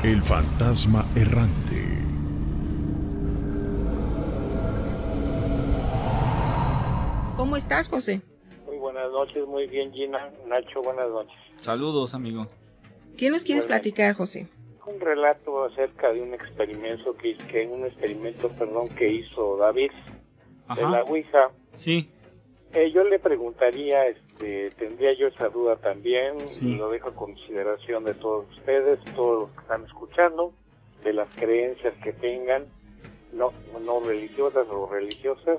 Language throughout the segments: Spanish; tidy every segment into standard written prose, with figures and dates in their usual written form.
El fantasma errante. ¿Cómo estás, José? Muy buenas noches, muy bien, Gina. Nacho, buenas noches. Saludos, amigo. ¿Qué nos quieres Bueno, platicar, José? Un relato acerca de un experimento que hizo David de la Ouija. Sí. Yo le preguntaría, tendría yo esa duda también, Sí. y lo dejo a consideración de todos ustedes, todos los que están escuchando, de las creencias que tengan, no religiosas o religiosas.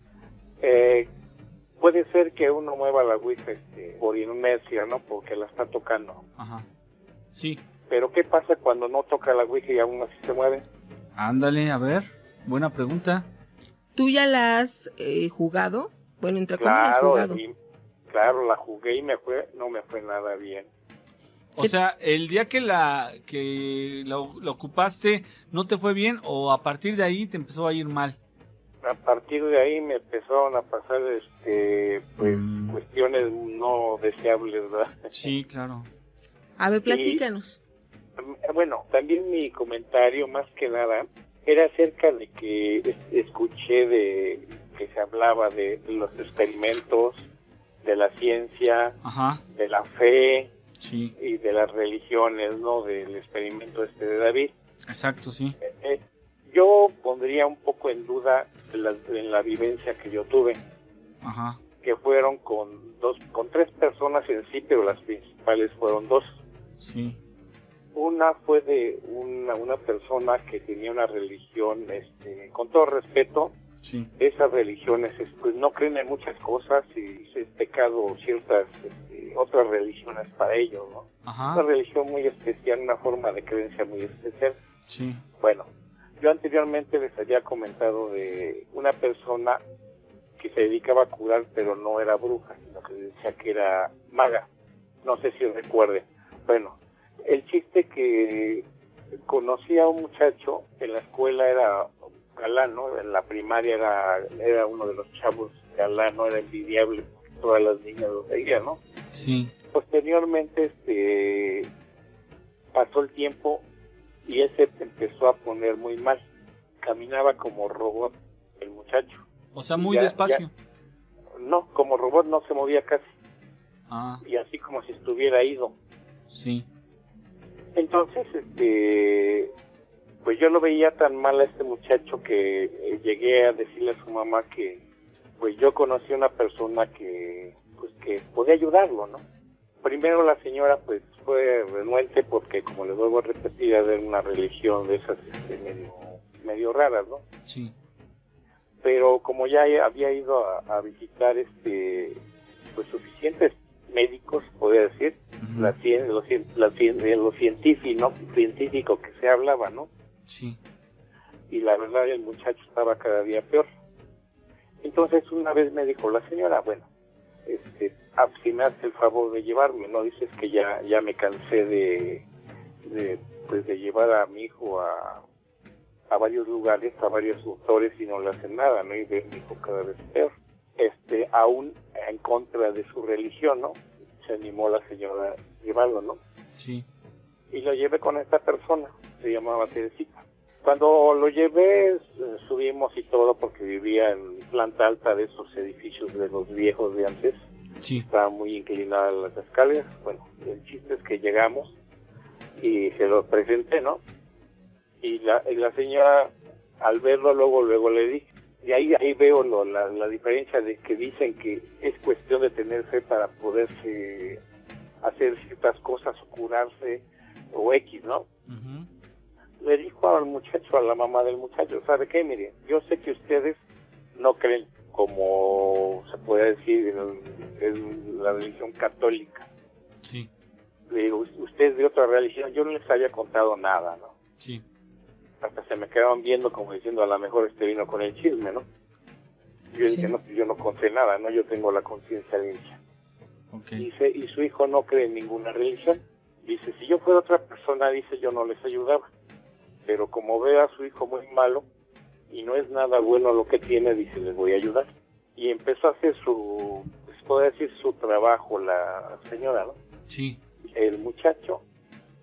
Puede ser que uno mueva la Ouija por inercia, ¿no? Porque la está tocando. Ajá. Sí. Pero ¿qué pasa cuando no toca la Ouija y aún así se mueve? Ándale, a ver. Buena pregunta. ¿Tú ya la has jugado? Bueno, entre comillas, jugado. Claro, la jugué y no me fue nada bien. O sea, el día que la ocupaste, ¿no te fue bien o a partir de ahí te empezó a ir mal? A partir de ahí me empezaron a pasar cuestiones no deseables, ¿verdad? Sí, claro. A ver, platícanos. Bueno, también mi comentario más que nada era acerca de que escuché de que se hablaba de los experimentos, de la ciencia, Ajá. de la fe, Sí. y de las religiones, ¿no? Del experimento de David. Exacto, sí. Yo pondría un poco en duda en la vivencia que yo tuve. Ajá. Que fueron con tres personas en sí, pero las principales fueron dos. Sí. Una fue de una persona que tenía una religión, con todo respeto, sí. Esas religiones pues no creen en muchas cosas y es pecado ciertas otras religiones para ellos, ¿no? Ajá. Una religión muy especial, una forma de creencia muy especial. Sí. Bueno, yo anteriormente les había comentado de una persona que se dedicaba a curar, pero no era bruja, sino que decía que era maga. No sé si recuerden. Bueno, el chiste que conocí a un muchacho, en la escuela era galán, ¿no? En la primaria era uno de los chavos galán, no era envidiable, todas las niñas lo seguían, ¿no? Sí. Posteriormente, pasó el tiempo y ese empezó a poner muy mal. Caminaba como robot el muchacho. O sea, muy despacio. No, como robot no se movía casi. Ah. Y así como si estuviera ido. Sí. Entonces, pues yo lo veía tan mal a este muchacho que llegué a decirle a su mamá que pues yo conocí a una persona que podía ayudarlo, ¿no? Primero la señora pues fue renuente porque, como les vuelvo a repetir, era una religión de esas medio raras, ¿no? Sí. Pero como ya había ido a visitar pues suficientes médicos, podría decir, lo científico que se hablaba, ¿no? Sí. Y la verdad el muchacho estaba cada día peor. Entonces una vez me dijo la señora, bueno, si me hace el favor de llevarme, ¿no? Dices que ya me cansé de llevar a mi hijo a varios lugares, a varios doctores y no le hacen nada, ¿no? Y ve a mi hijo cada vez peor. Aún en contra de su religión, ¿no? Se animó la señora a llevarlo, ¿no? Sí. Y lo llevé con esta persona, se llamaba Teresita. Cuando lo llevé, subimos y todo porque vivía en planta alta de esos edificios de los viejos de antes. Sí. Estaba muy inclinada las escaleras. Bueno, el chiste es que llegamos y se lo presenté, ¿no? Y la señora, al verlo, luego le dije. Y ahí veo la diferencia de que dicen que es cuestión de tener fe para poderse hacer ciertas cosas o curarse o X, ¿no? Uh-huh. Le dijo al muchacho, a la mamá del muchacho, ¿sabe qué? Mire, yo sé que ustedes no creen, como se puede decir, en la religión católica. Sí. Le digo, usted es de otra religión, yo no les había contado nada, ¿no? Sí. Hasta se me quedaban viendo como diciendo, a lo mejor vino con el chisme, ¿no? Yo dije, no, yo no conté nada, ¿no? Yo tengo la conciencia limpia. Okay. Dice, y su hijo no cree en ninguna religión. Dice, si yo fuera otra persona, dice, yo no les ayudaba. Pero como veo a su hijo muy malo y no es nada bueno lo que tiene, dice, les voy a ayudar. Y empezó a hacer pues puedo decir, su trabajo la señora, ¿no? Sí. El muchacho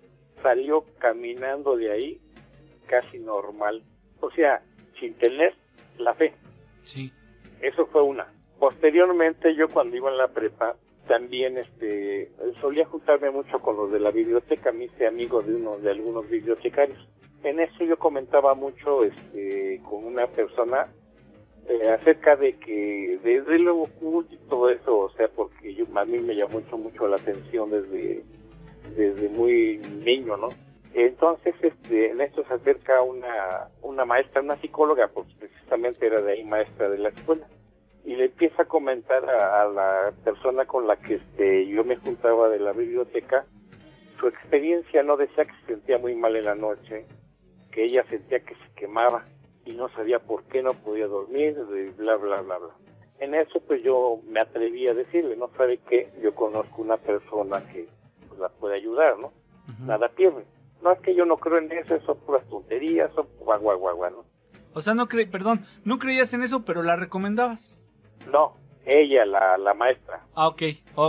salió caminando de ahí casi normal, o sea, sin tener la fe. Sí. Eso fue una. Posteriormente, yo cuando iba en la prepa, también solía juntarme mucho con los de la biblioteca, me hice amigo de algunos bibliotecarios. En eso yo comentaba mucho con una persona acerca de que desde luego culto y todo eso, o sea, porque a mí me llamó mucho la atención desde muy niño, ¿no? Entonces, en esto se acerca una maestra, una psicóloga, pues precisamente era de ahí maestra de la escuela, y le empieza a comentar a la persona con la que yo me juntaba de la biblioteca, su experiencia. No, decía que se sentía muy mal en la noche, que ella sentía que se quemaba y no sabía por qué no podía dormir, bla, bla, bla, bla. En eso, pues yo me atreví a decirle, ¿no sabe qué? Yo conozco una persona que pues, la puede ayudar, ¿no? Uh-huh. Nada pierde. No, es que yo no creo en eso, son puras tonterías, son guagua, ¿no? O sea, no creías en eso, pero la recomendabas. No, ella, la maestra. Ah, ok.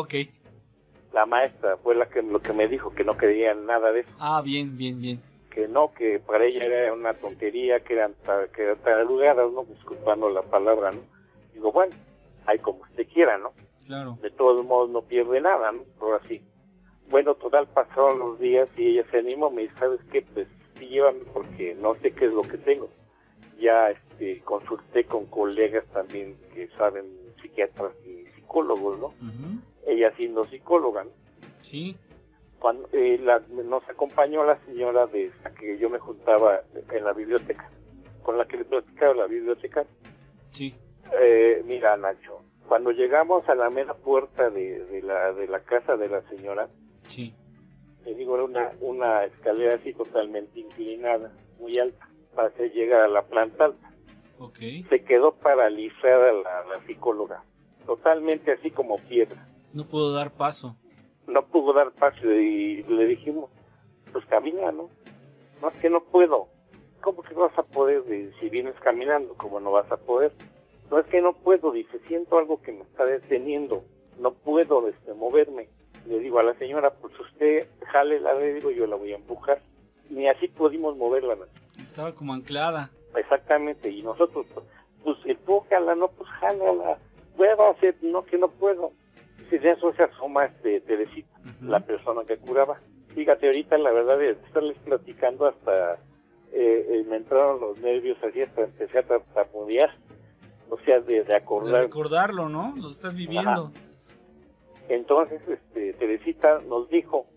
La maestra fue lo que me dijo, que no creía en nada de eso. Ah, bien. Que no, que para ella era una tontería, que eran tarugadas, ¿no? Disculpando la palabra, ¿no? Digo, bueno, hay como usted quiera, ¿no? Claro. De todos modos no pierde nada, ¿no? Por así. Bueno, total, pasaron los días y ella se animó, me dice, ¿sabes qué? Pues sí, llévame porque no sé qué es lo que tengo. Ya consulté con colegas también que saben, psiquiatras y psicólogos, ¿no? Uh-huh. Ella siendo psicóloga, ¿no? Sí. Cuando nos acompañó la señora de la que yo me juntaba en la biblioteca, con la que le platicaba la biblioteca. Sí. Mira, Nacho, cuando llegamos a la mera puerta de la casa de la señora, sí, le digo, era una escalera así totalmente inclinada, muy alta, para que llegara a la planta alta. Okay. Se quedó paralizada la psicóloga, totalmente así como piedra. No pudo dar paso. No pudo dar paso y le dijimos, pues camina, ¿no? No, es que no puedo. ¿Cómo que vas a poder? Si vienes caminando, ¿cómo no vas a poder? No, es que no puedo, dice, siento algo que me está deteniendo, no puedo moverme. Le digo a la señora, pues usted jálela, le digo, yo la voy a empujar. Ni así pudimos moverla. Estaba como anclada. Exactamente, y nosotros, pues empújala, no, pues jálala, muévase, no, que no puedo. Si de eso se asoma Teresita, uh-huh, la persona que curaba. Fíjate, ahorita la verdad de estarles platicando hasta me entraron los nervios así, hasta empecé a tartamudear. O sea, de acordar. De recordarlo, ¿no? Lo estás viviendo. Ajá. Entonces, Teresita nos dijo,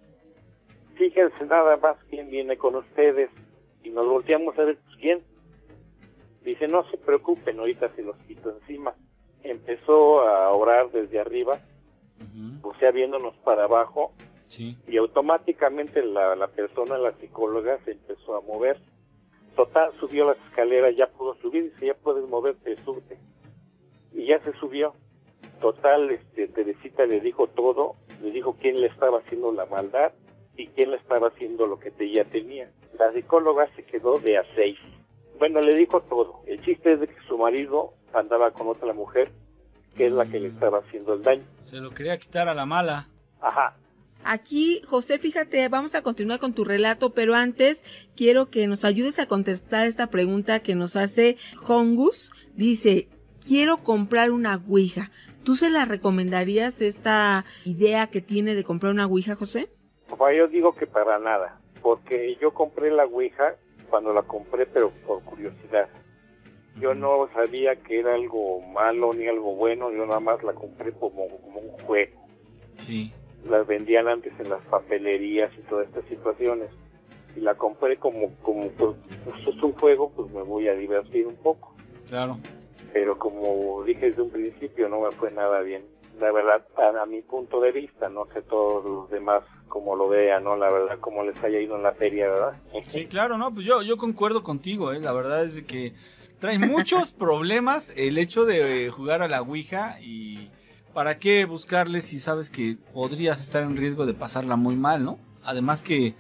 fíjense nada más quién viene con ustedes. Y nos volteamos a ver, pues, ¿quién? Dice, no se preocupen, ahorita se los quito encima. Empezó a orar desde arriba, uh-huh, o sea, viéndonos para abajo. Sí. Y automáticamente la persona, la psicóloga, se empezó a mover. Total, subió las escaleras, ya pudo subir, dice, ya puedes moverte, súbete. Y ya se subió. Total, Teresita le dijo todo, le dijo quién le estaba haciendo la maldad y quién le estaba haciendo lo que ella tenía. La psicóloga se quedó de a 6. Bueno, le dijo todo. El chiste es de que su marido andaba con otra mujer, que es la que le estaba haciendo el daño. Se lo quería quitar a la mala. Ajá. Aquí, José, fíjate, vamos a continuar con tu relato, pero antes quiero que nos ayudes a contestar esta pregunta que nos hace Hongus. Dice, quiero comprar una ouija. ¿Tú se la recomendarías esta idea que tiene de comprar una ouija, José? Pues yo digo que para nada, porque yo compré la ouija cuando la compré, pero por curiosidad. Yo no sabía que era algo malo ni algo bueno, yo nada más la compré como un juego. Sí. Las vendían antes en las papelerías y todas estas situaciones. Y la compré como pues es un juego, pues me voy a divertir un poco. Claro. Pero como dije desde un principio, no me fue nada bien. La verdad, a mi punto de vista, no sé todos los demás como lo vean, ¿no? La verdad, como les haya ido en la feria, ¿verdad? Sí, claro, no, pues yo concuerdo contigo, la verdad es que trae muchos problemas el hecho de jugar a la ouija y ¿para qué buscarle si sabes que podrías estar en riesgo de pasarla muy mal, ¿no? Además que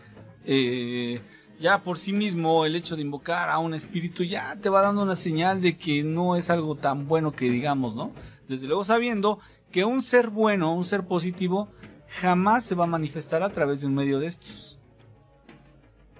ya por sí mismo el hecho de invocar a un espíritu ya te va dando una señal de que no es algo tan bueno que digamos, ¿no? Desde luego sabiendo que un ser bueno, un ser positivo, jamás se va a manifestar a través de un medio de estos.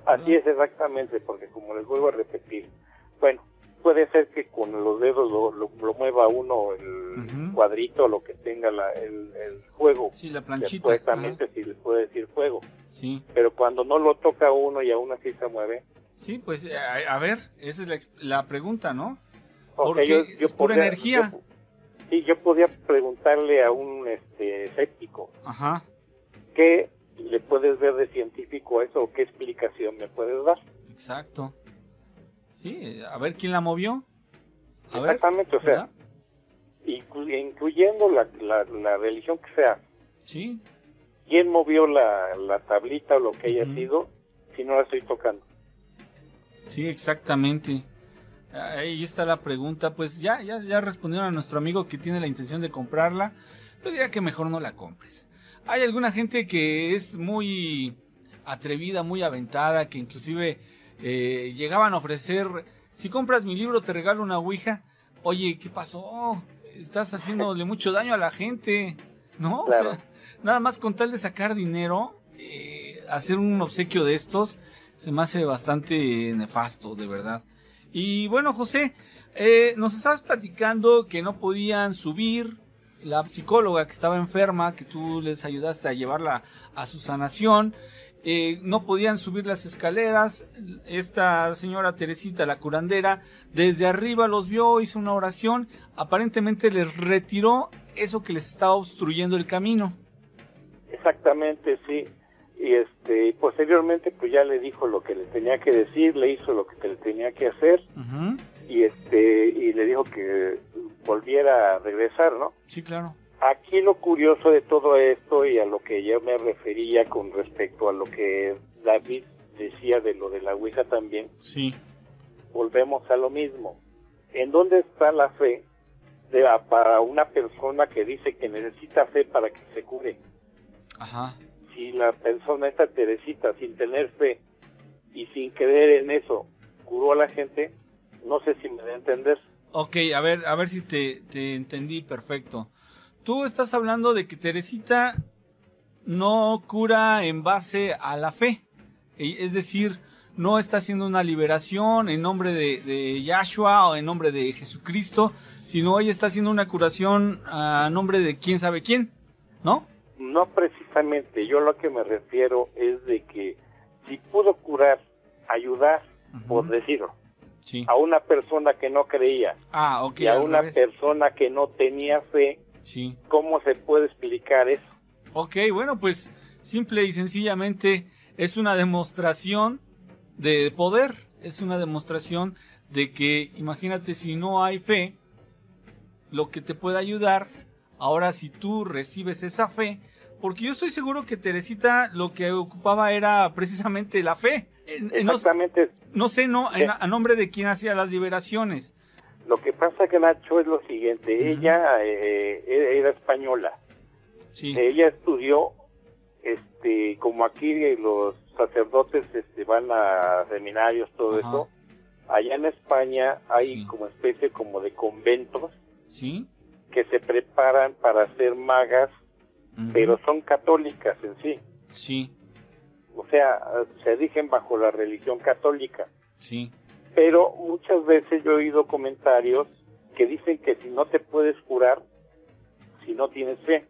Así es, exactamente, porque como les vuelvo a repetir, bueno, puede ser que con los dedos lo mueva uno el cuadrito, lo que tenga el juego. Sí, la planchita. Supuestamente sí le puede decir juego. Sí. Pero cuando no lo toca uno y aún así se mueve. Sí, pues a ver, esa es la pregunta, ¿no? O sea, Porque es pura energía. Yo podía preguntarle a un escéptico. Ajá. ¿Qué le puedes ver de científico a eso o qué explicación me puedes dar? Exacto. Sí, a ver quién la movió. Exactamente, o sea, incluyendo la religión que sea. Sí. ¿Quién movió la tablita o lo que haya sido si no la estoy tocando? Sí, exactamente. Ahí está la pregunta. Pues ya respondieron a nuestro amigo que tiene la intención de comprarla. Yo diría que mejor no la compres. Hay alguna gente que es muy atrevida, muy aventada, que inclusive llegaban a ofrecer, si compras mi libro te regalo una ouija. Oye, ¿qué pasó? Estás haciéndole mucho daño a la gente, ¿no? Claro. O sea, nada más con tal de sacar dinero, hacer un obsequio de estos, se me hace bastante nefasto, de verdad. Y bueno, José, nos estabas platicando que no podían subir, la psicóloga que estaba enferma, que tú les ayudaste a llevarla a su sanación, no podían subir las escaleras. Esta señora Teresita, la curandera, desde arriba los vio, hizo una oración, aparentemente les retiró eso que les estaba obstruyendo el camino. Exactamente, sí. Y posteriormente pues ya le dijo lo que le tenía que decir, le hizo lo que le tenía que hacer. Y le dijo que volviera a regresar, ¿no? Sí, claro. Aquí lo curioso de todo esto y a lo que yo me refería con respecto a lo que David decía de lo de la ouija también, sí, volvemos a lo mismo. ¿En dónde está la fe para una persona que dice que necesita fe para que se cure? Ajá. Si la persona, esta Teresita, sin tener fe y sin creer en eso, curó a la gente, no sé si me da a entender. Ok, a ver si te entendí perfecto. Tú estás hablando de que Teresita no cura en base a la fe. Es decir, no está haciendo una liberación en nombre de Yahshua o en nombre de Jesucristo, sino ella está haciendo una curación a nombre de quién sabe quién, ¿no? No precisamente, yo lo que me refiero es de que si pudo curar, ayudar, por decirlo, sí, a una persona que no creía okay, y a una persona que no tenía fe, sí, ¿cómo se puede explicar eso? Ok, bueno, pues simple y sencillamente es una demostración de poder, es una demostración de que, imagínate, si no hay fe, lo que te puede ayudar, ahora si tú recibes esa fe, porque yo estoy seguro que Teresita lo que ocupaba era precisamente la fe. Exactamente. No sé, a nombre de quién hacía las liberaciones. Lo que pasa que Nacho es lo siguiente, ella era española. Sí. Ella estudió, como aquí los sacerdotes van a seminarios, todo eso. Allá en España hay como especie como de conventos, sí, que se preparan para ser magas, pero son católicas en sí. Sí. O sea, se rigen bajo la religión católica. Sí. Pero muchas veces yo he oído comentarios que dicen que si no te puedes curar, si no tienes fe,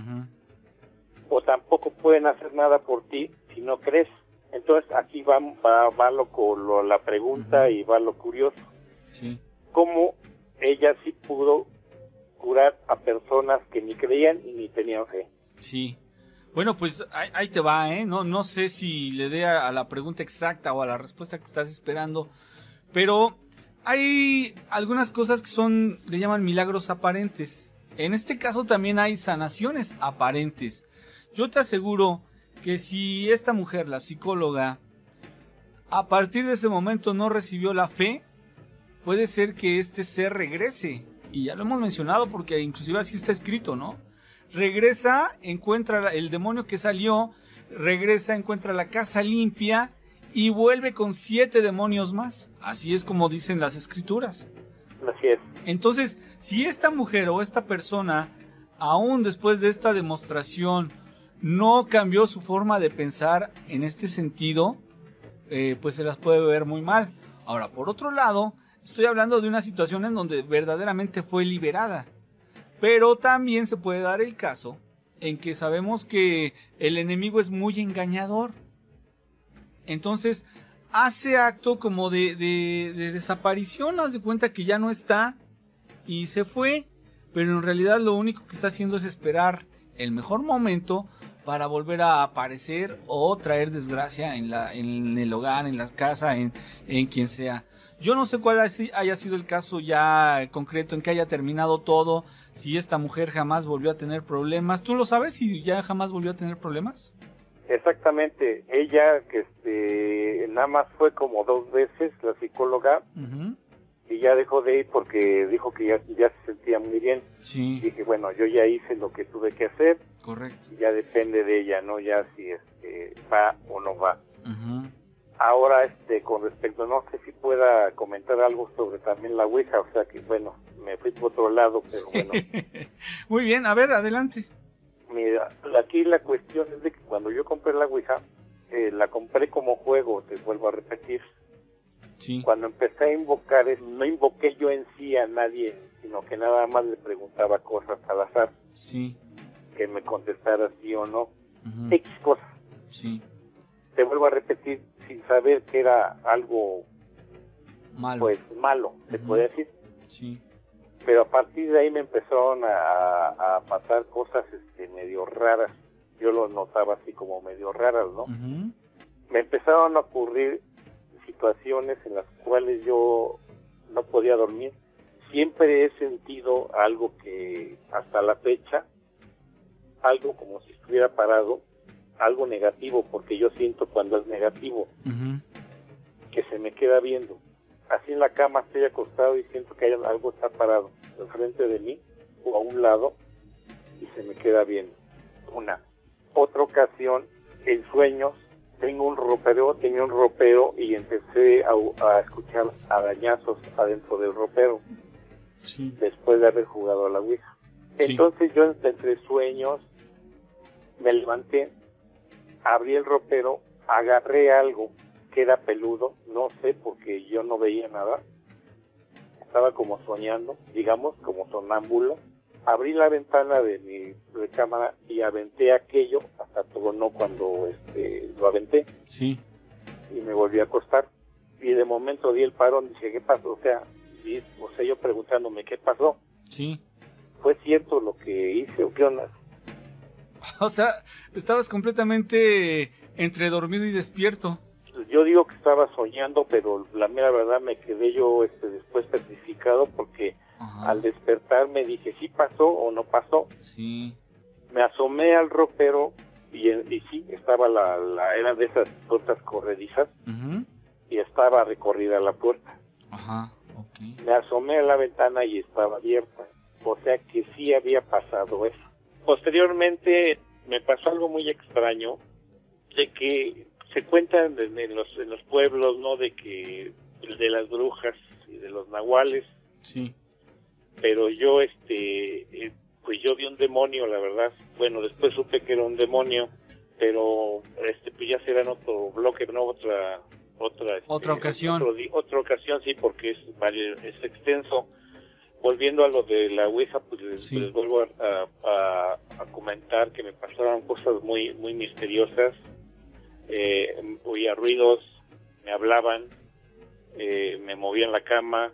o tampoco pueden hacer nada por ti si no crees. Entonces aquí va la pregunta y va lo curioso. Sí. ¿Cómo ella sí pudo curar a personas que ni creían y ni tenían fe? Sí. Bueno, pues ahí te va, ¿eh? No sé si le dé a la pregunta exacta o a la respuesta que estás esperando, pero hay algunas cosas que le llaman milagros aparentes. En este caso también hay sanaciones aparentes. Yo te aseguro que si esta mujer, la psicóloga, a partir de ese momento no recibió la fe, puede ser que este ser regrese. Y ya lo hemos mencionado porque inclusive así está escrito, ¿no? Regresa, encuentra el demonio que salió, regresa, encuentra la casa limpia y vuelve con 7 demonios más. Así es como dicen las escrituras. Así es. Entonces, si esta mujer o esta persona, aún después de esta demostración, no cambió su forma de pensar en este sentido, pues se las puede ver muy mal. Ahora, por otro lado, estoy hablando de una situación en donde verdaderamente fue liberada. Pero también se puede dar el caso en que sabemos que el enemigo es muy engañador. Entonces, hace acto como de desaparición, haz de cuenta que ya no está y se fue, pero en realidad lo único que está haciendo es esperar el mejor momento para volver a aparecer o traer desgracia en el hogar, en las casas, en quien sea. Yo no sé cuál haya sido el caso ya concreto en que haya terminado todo, si esta mujer jamás volvió a tener problemas. ¿Tú lo sabes si ya jamás volvió a tener problemas? Exactamente, ella que nada más fue como 2 veces la psicóloga. Uh-huh. Y ya dejó de ir porque dijo que ya se sentía muy bien. Sí. Y dije, bueno, yo ya hice lo que tuve que hacer. Correcto. Ya depende de ella, ¿no? Ya si va o no va. Uh-huh. Ahora, con respecto, no sé si pueda comentar algo sobre también la Ouija, o sea que, bueno, me fui por otro lado, pero bueno. Muy bien, a ver, adelante. Mira, aquí la cuestión es de que cuando yo compré la Ouija, la compré como juego, te vuelvo a repetir. Sí. Cuando empecé a invocar, no invoqué yo en sí a nadie, sino que nada más le preguntaba cosas al azar. Sí. Que me contestara sí o no. Uh-huh. X cosas. Sí. Te vuelvo a repetir, sin saber que era algo malo. Pues malo, se Uh-huh. puede decir. Sí. Pero a partir de ahí me empezaron a pasar cosas medio raras. Yo lo notaba así como medio raras, ¿no? Uh-huh. Me empezaron a ocurrir situaciones en las cuales yo no podía dormir. Siempre he sentido algo que hasta la fecha, algo como si estuviera parado, algo negativo, porque yo siento cuando es negativo, Uh-huh. que se me queda viendo. Así en la cama estoy acostado y siento que algo está parado enfrente de mí o a un lado y se me queda viendo. Otra ocasión, en sueños, tenía un ropero y empecé a escuchar arañazos adentro del ropero. Sí. Después de haber jugado a la Ouija. Sí. Entonces yo entre sueños me levanté, abrí el ropero, agarré algo que era peludo, no sé porque yo no veía nada, estaba como soñando, digamos, como sonámbulo. Abrí la ventana de mi recámara y aventé aquello, hasta tronó cuando lo aventé. Sí. Y me volví a acostar. Y de momento di el parón, dije, ¿qué pasó? O sea, yo preguntándome, ¿qué pasó? Sí. ¿Fue cierto lo que hice o qué onda? O sea, estabas completamente entre dormido y despierto. Yo digo que estaba soñando, pero la mera verdad me quedé yo después petrificado porque Ajá. al despertar me dije, ¿sí pasó o no pasó? Sí. Me asomé al ropero y sí, estaba era de esas puertas corredizas. Uh-huh. Y estaba recorrida la puerta. Ajá, ok. Me asomé a la ventana y estaba abierta. O sea que sí había pasado eso. Posteriormente me pasó algo muy extraño, de que se cuentan en los pueblos, ¿no? De las brujas y de los nahuales. Sí. Pero yo, pues yo vi un demonio, la verdad. Bueno, después supe que era un demonio, pero pues ya será en otro bloque, no otra ocasión. Otra ocasión, sí, porque es extenso. Volviendo a lo de la Ouija, pues les vuelvo a comentar que me pasaron cosas muy muy misteriosas. Oía ruidos, me hablaban, me movían la cama,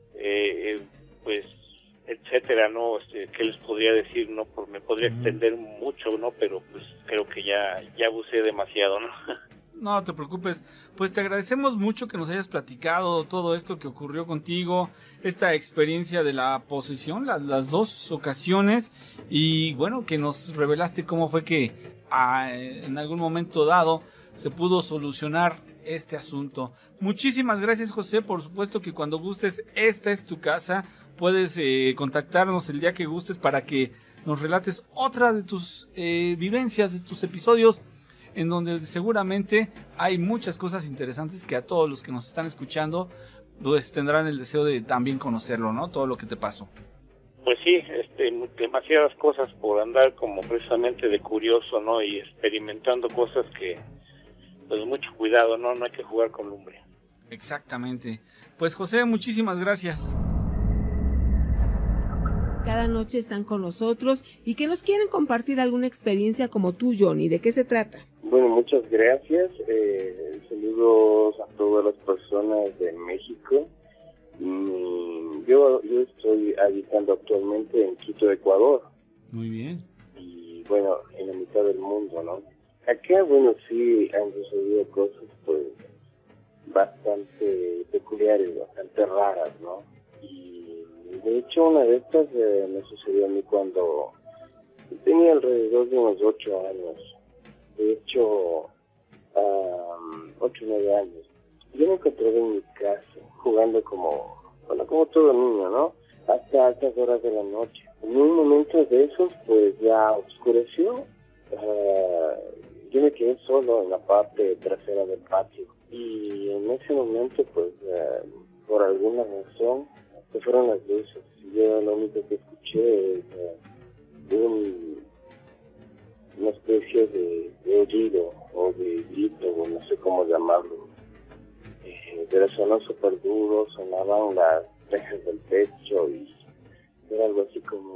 pues etcétera, ¿no? ¿Qué les podría decir? No, pues me podría extender mucho, ¿no? Pero pues creo que ya abusé demasiado, ¿no? No te preocupes, pues te agradecemos mucho que nos hayas platicado todo esto que ocurrió contigo, esta experiencia de la posesión, las 2 ocasiones, y bueno, que nos revelaste cómo fue que en algún momento dado se pudo solucionar este asunto. Muchísimas gracias, José. Por supuesto que cuando gustes, esta es tu casa, puedes contactarnos el día que gustes para que nos relates otra de tus vivencias, de tus episodios, en donde seguramente hay muchas cosas interesantes que a todos los que nos están escuchando pues tendrán el deseo de también conocerlo, ¿no? Todo lo que te pasó. Pues sí, demasiadas cosas por andar como precisamente de curioso, ¿no? Y experimentando cosas que pues mucho cuidado, ¿no? No hay que jugar con lumbre. Exactamente. Pues José, muchísimas gracias. Cada noche están con nosotros y que nos quieren compartir alguna experiencia como tú, Johnny. ¿De qué se trata? Bueno, muchas gracias. Saludos a todas las personas de México. Yo estoy habitando actualmente en Quito, Ecuador. Muy bien. Y bueno, en la mitad del mundo, ¿no? Acá, bueno, sí han sucedido cosas, pues, bastante peculiares, bastante raras, ¿no? Y de hecho, una de estas me sucedió a mí cuando tenía alrededor de unos 8 años. De hecho, 8 o 9 años. Yo me encontré en mi casa, jugando como todo niño, ¿no? Hasta altas horas de la noche. En un momento de esos, pues ya oscureció. Yo me quedé solo en la parte trasera del patio. Y en ese momento, pues, por alguna razón, se fueron las luces. Yo lo único que escuché es una especie de aullido o de grito, o no sé cómo llamarlo. Pero sonó súper duro, sonaban las rejas del techo y era algo así como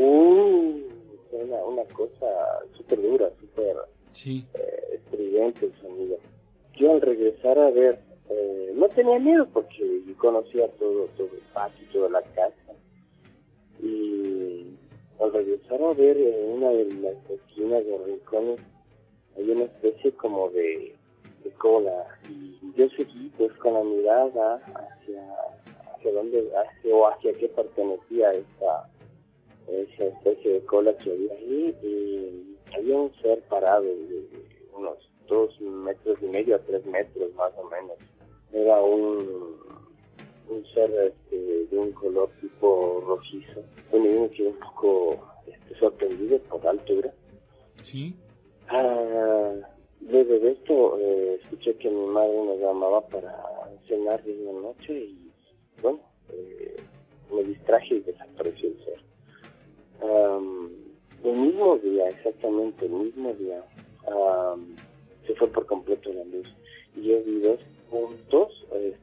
una cosa súper dura, súper estridente el sonido. Yo al regresar a ver, no tenía miedo porque conocía todo el patio, toda la casa. Y al regresar a ver en una de las esquinas de rincones hay una especie como de cola, y yo seguí pues con la mirada hacia dónde, hacia qué pertenecía esa especie de cola que había ahí, y había un ser parado de unos 2,5 metros a 3 metros más o menos. Era un ser de un color tipo rojizo. Bueno, yo me quedé un poco sorprendido por la altura. Sí. Luego de esto, escuché que mi madre nos llamaba para cenar de la noche y, bueno, me distraje y desapareció el ser. El mismo día, exactamente el mismo día, se fue por completo la luz. Y yo vi 2 puntos,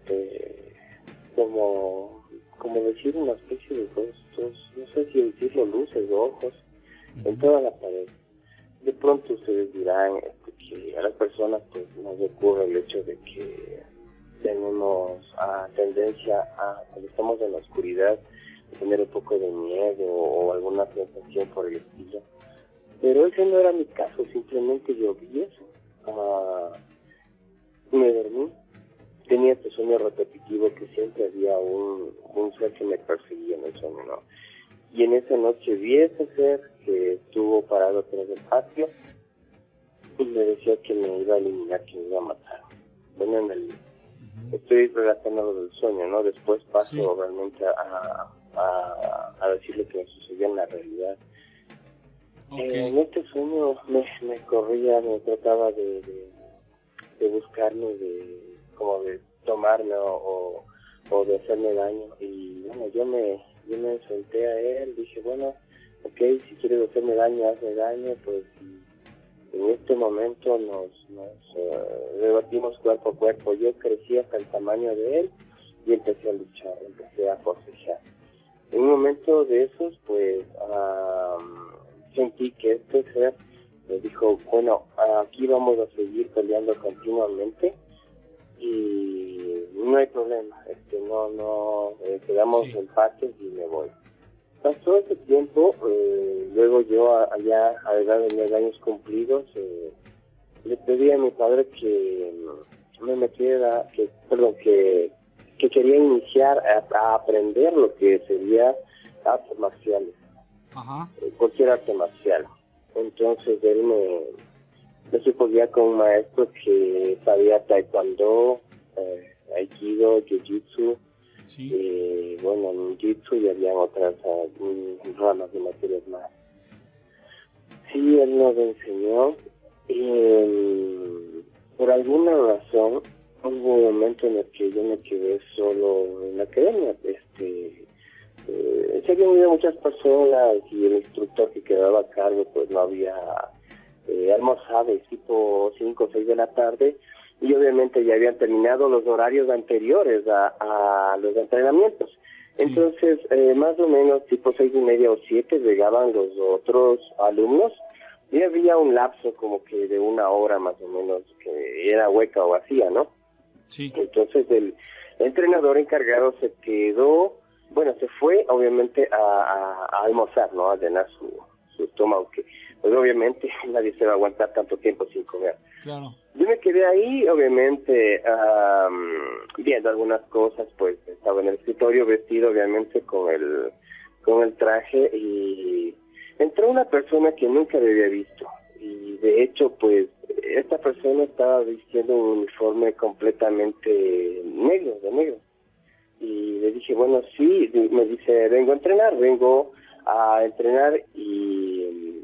como decir una especie de rostros, no sé si decirlo, luces o ojos, en toda la pared. De pronto ustedes dirán que a las personas pues nos ocurre el hecho de que tenemos tendencia a, cuando estamos en la oscuridad, a tener un poco de miedo o alguna sensación por el estilo. Pero ese no era mi caso, simplemente yo vi eso. Me dormí. Tenía este sueño repetitivo que siempre había un ser que me perseguía en el sueño, ¿no? Y en esa noche vi ese ser que estuvo parado atrás del patio y me decía que me iba a eliminar, que me iba a matar. Bueno, estoy relatando lo del sueño, ¿no? Después paso realmente a decir lo que me sucedió en la realidad. En este sueño me corría, me trataba de buscarme, como de tomarme o de hacerme daño. Y bueno, yo me enfrenté a él, dije, bueno, ok, si quieres hacerme daño, hazme daño, pues en este momento nos debatimos cuerpo a cuerpo. Yo crecí hasta el tamaño de él y empecé a luchar, empecé a forcejear. En un momento de esos, pues, sentí que este ser me dijo, bueno, aquí vamos a seguir peleando continuamente y no hay problema, quedamos empates y me voy. Pasó ese tiempo, luego yo allá a la edad de 9 años cumplidos, le pedí a mi padre que me metiera, que quería iniciar a aprender lo que sería artes marciales. Ajá. Cualquier arte marcial. Entonces él me supo guiar con un maestro que sabía taekwondo, aikido, jiu-jitsu, bueno, ninjutsu, y habían otras ramas de materias más. Sí, él nos enseñó y por alguna razón hubo un momento en el que yo me quedé solo en la academia. Se habían ido muchas personas y el instructor que quedaba a cargo pues no había almorzaba tipo 5 o 6 de la tarde, y obviamente ya habían terminado los horarios anteriores a los entrenamientos. Entonces, más o menos tipo 6:30 o 7 llegaban los otros alumnos, y había un lapso como que de 1 hora más o menos que era hueca o vacía, ¿no? Sí. Entonces el entrenador encargado se fue obviamente a almorzar, ¿no? A llenar su estómago, que pues obviamente nadie se va a aguantar tanto tiempo sin comer. Claro. Yo me quedé ahí, obviamente, viendo algunas cosas, pues estaba en el escritorio vestido obviamente con el traje, y entró una persona que nunca le había visto, y de hecho pues esta persona estaba vistiendo un uniforme completamente negro, de negro. Y le dije, bueno, sí, me dice, vengo a entrenar y,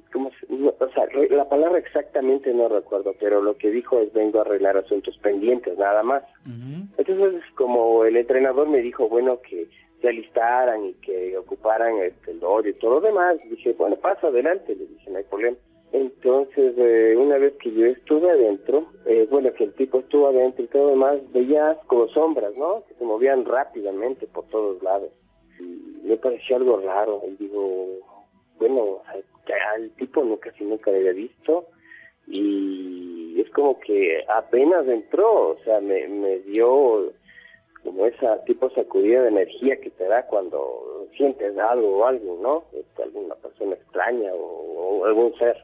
la palabra exactamente no recuerdo, pero lo que dijo es, vengo a arreglar asuntos pendientes, nada más. Uh-huh. Entonces, como el entrenador me dijo, bueno, que se alistaran y que ocuparan el lorio y todo lo demás, dije, bueno, pasa adelante, le dije, no hay problema. Entonces, una vez que yo estuve adentro, que el tipo estuvo adentro y todo lo demás, veía como sombras, ¿no? Que se movían rápidamente por todos lados. Y me pareció algo raro, y digo, bueno, al tipo casi nunca le había visto, y es como que apenas entró, o sea, me dio como esa tipo sacudida de energía que te da cuando sientes algo o algo, ¿no? Alguna persona extraña o algún ser.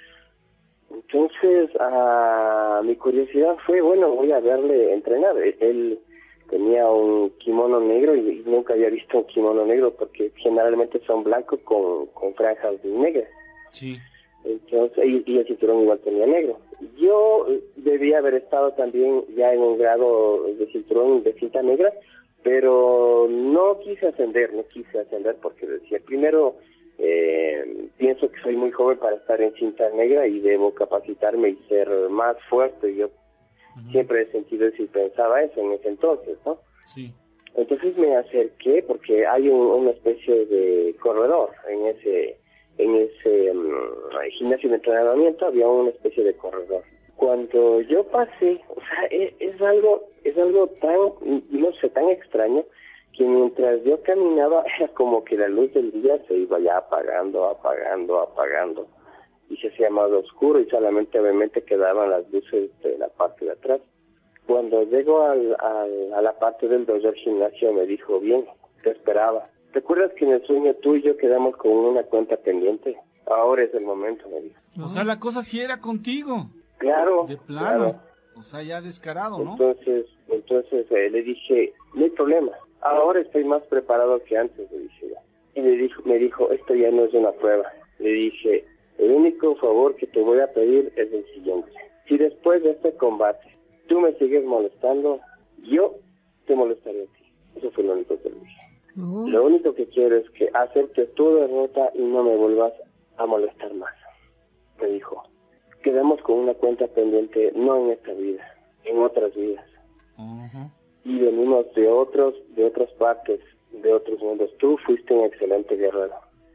Entonces, mi curiosidad fue, bueno, voy a verle entrenar. Él tenía un kimono negro y nunca había visto un kimono negro porque generalmente son blancos con franjas negras. Sí. Entonces, y el cinturón igual tenía negro. Yo debía haber estado también ya en un grado de cinturón de cinta negra, pero no quise ascender porque decía, primero, pienso que soy muy joven para estar en cinta negra y debo capacitarme y ser más fuerte. Yo siempre he sentido eso y pensaba eso en ese entonces, ¿no? Sí. Entonces me acerqué porque hay una especie de corredor en ese gimnasio de entrenamiento, había una especie de corredor. Cuando yo pasé, o sea, es algo tan extraño, que mientras yo caminaba era como que la luz del día se iba ya apagando, y se hacía más oscuro, y solamente obviamente quedaban las luces de la parte de atrás. Cuando llego a la parte del dojo del gimnasio, me dijo, bien, te esperaba. ¿Te acuerdas que en el sueño tú y yo quedamos con una cuenta pendiente? Ahora es el momento, me dijo. O sea, la cosa sí era contigo. Claro. De plano. Claro. O sea, ya descarado, ¿no? Entonces le dije, no hay problema. Ahora estoy más preparado que antes, le dije yo. Y me dijo, esto ya no es una prueba. Le dije, el único favor que te voy a pedir es el siguiente. Si después de este combate tú me sigues molestando, yo te molestaré a ti. Eso fue lo único que le dije. Lo único que quiero es que aceptes tu derrota y no me vuelvas a molestar más. Me dijo, quedamos con una cuenta pendiente, no en esta vida, en otras vidas. Uh-huh. Y venimos de otras partes, de otros mundos. Tú fuiste un excelente guerrero.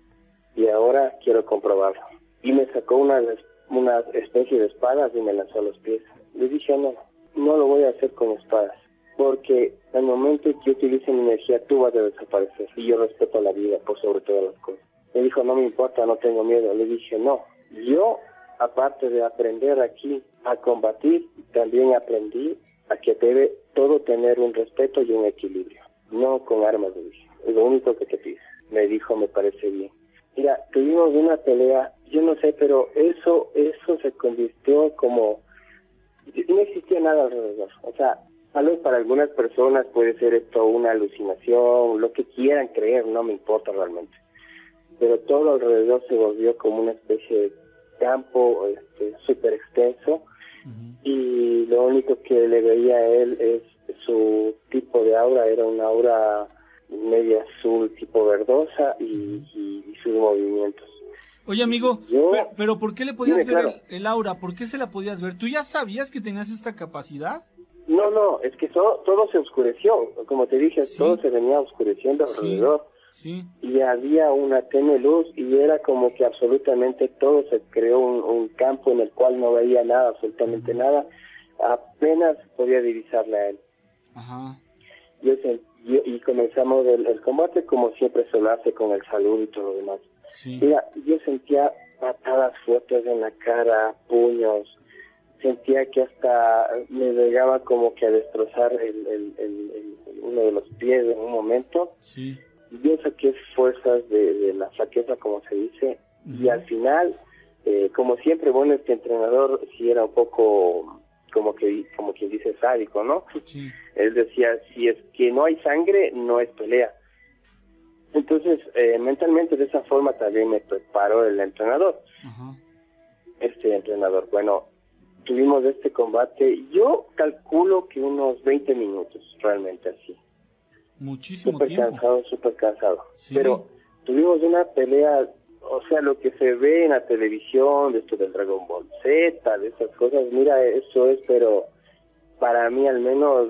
Y ahora quiero comprobarlo. Y me sacó una especie de espadas y me lanzó a los pies. Le dije, no lo voy a hacer con espadas. Porque al momento que yo utilice mi energía, tú vas a desaparecer. Y yo respeto la vida por sobre todas las cosas. Me dijo, no me importa, no tengo miedo. Le dije, no. Yo, aparte de aprender aquí a combatir, también aprendí a que debe todo tener un respeto y un equilibrio. No con armas, le dije. Es lo único que te pido. Me dijo, me parece bien. Mira, tuvimos una pelea, yo no sé, pero eso se convirtió como... No existía nada alrededor. O sea, tal vez para algunas personas puede ser esto una alucinación, lo que quieran creer, no me importa realmente. Pero todo alrededor se volvió como una especie de campo súper extenso. Uh-huh. Y lo único que le veía a él es su tipo de aura, era una aura media azul, tipo verdosa, y sus movimientos. Oye, amigo, pero ¿por qué le podías ver el aura? ¿Por qué se la podías ver? ¿Tú ya sabías que tenías esta capacidad? No, es que todo se oscureció, como te dije, sí. Todo se venía oscureciendo alrededor. Sí. y había una tenue luz y era como que absolutamente todo, se creó un campo en el cual no veía nada, absolutamente nada, apenas podía divisarle a él. Ajá. Y comenzamos el combate como siempre se lo hace, con el saludo y todo lo demás. Sí. Mira, yo sentía patadas fuertes en la cara, puños, sentía que hasta me llegaba como que a destrozar uno de los pies en un momento. Sí. Yo saqué fuerzas de la flaqueza, como se dice, y al final, como siempre, bueno, este entrenador sí era un poco como quien dice sádico, ¿no? Sí. Él decía, si es que no hay sangre, no es pelea. Entonces, mentalmente de esa forma también me preparó el entrenador. Ajá. Este entrenador, bueno, tuvimos este combate, yo calculo que unos 20 minutos, realmente así. Muchísimo Súper tiempo. súper cansado. Sí. Pero tuvimos una pelea, o sea, lo que se ve en la televisión, de esto del Dragon Ball Z, de esas cosas, mira, eso es, pero para mí al menos,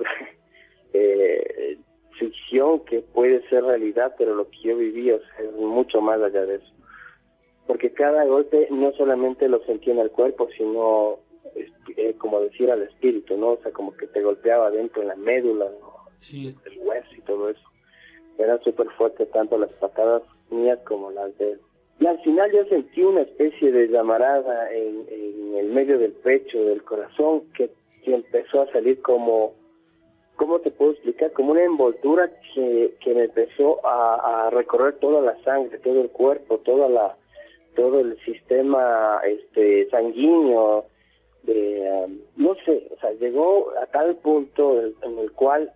ficción que puede ser realidad, pero lo que yo viví, o sea, es mucho más allá de eso. Porque cada golpe no solamente lo sentía en el cuerpo, sino, como decir, al espíritu, ¿no? O sea, como que te golpeaba dentro en la médula, ¿no? Sí. El hueso y todo eso. Era súper fuerte, tanto las patadas mías como las de él. Y al final yo sentí una especie de llamarada en el medio del pecho, del corazón, que empezó a salir como, ¿cómo te puedo explicar? Como una envoltura que me empezó a recorrer toda la sangre, todo el cuerpo, todo el sistema sanguíneo, no sé, o sea, llegó a tal punto en el cual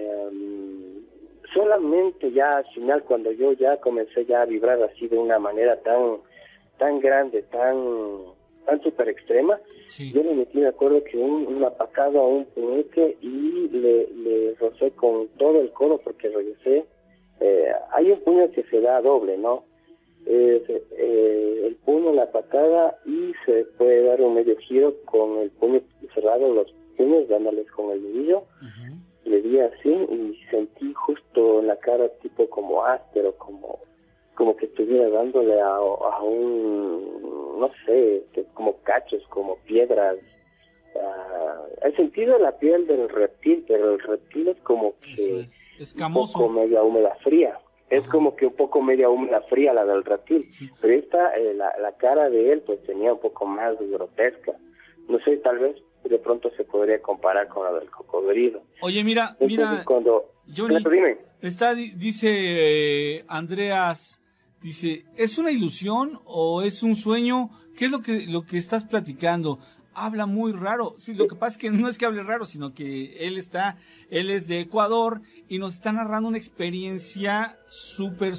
solamente ya al final, cuando yo ya comencé ya a vibrar así de una manera tan grande, tan super extrema, Sí. yo le metí, me acuerdo que una patada a un puñete y le rocé con todo el codo, porque regresé. Hay un puño que se da doble, ¿no? El puño, la patada, y se puede dar un medio giro con el puño cerrado, los puños dándoles con el nudillo. Ujú. Le di así y sentí justo en la cara tipo como áspero, como que estuviera dándole a un, no sé, como cachos, como piedras. He sentido la piel del reptil, pero el reptil es como que Escamoso. un poco media húmeda fría. Es Ajá. como que un poco media húmeda fría la del reptil. Sí. Pero esta, la cara de él, pues tenía un poco más grotesca. No sé, tal vez de pronto se podría comparar con la del cocodrilo. Oye, mira, Entonces, cuando... Johnny, Claro, dime. dice Andreas, dice, ¿es una ilusión o es un sueño? ¿Qué es lo que estás platicando? Habla muy raro. Sí, lo que pasa es que no es que hable raro, sino que él es de Ecuador y nos está narrando una experiencia súper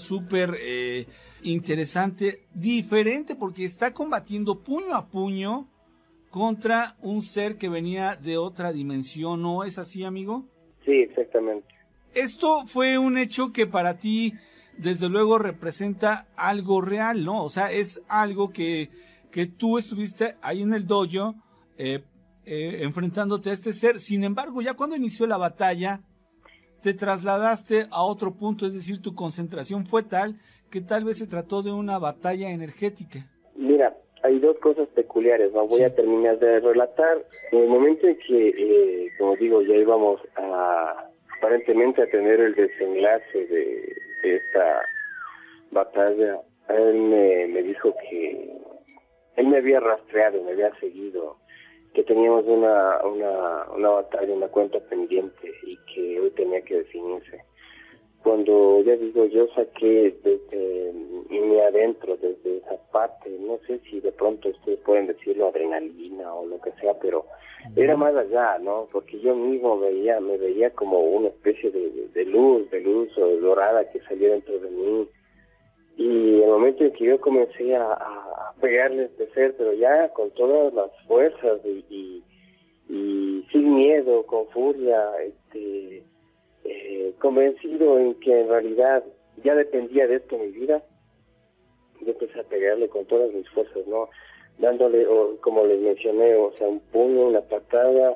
interesante, diferente, porque está combatiendo puño a puño contra un ser que venía de otra dimensión. ¿No es así, amigo? Sí, exactamente. Esto fue un hecho que para ti, desde luego, representa algo real, ¿no? O sea, es algo que tú estuviste ahí en el dojo enfrentándote a este ser. Sin embargo, ya cuando inició la batalla, te trasladaste a otro punto, es decir, tu concentración fue tal que tal vez se trató de una batalla energética. Mira, hay dos cosas peculiares, ¿no? Voy Sí. a terminar de relatar. En el momento en que, como digo, ya íbamos aparentemente a tener el desenlace de esta batalla, él me dijo que él me había rastreado, me había seguido, que teníamos una batalla, una cuenta pendiente y que hoy tenía que definirse. Cuando ya digo, yo saqué desde mi adentro, desde esa parte, no sé si de pronto ustedes pueden decirlo adrenalina o lo que sea, pero era más allá, ¿no? Porque yo mismo me veía como una especie de luz dorada que salía dentro de mí. Y el momento en que yo comencé a pegarle a este ser, pero ya con todas las fuerzas y sin miedo, con furia, convencido en que en realidad ya dependía de esto mi vida, yo empecé a pegarle con todas mis fuerzas, ¿no? Dándole, como les mencioné, o sea, un puño, una patada,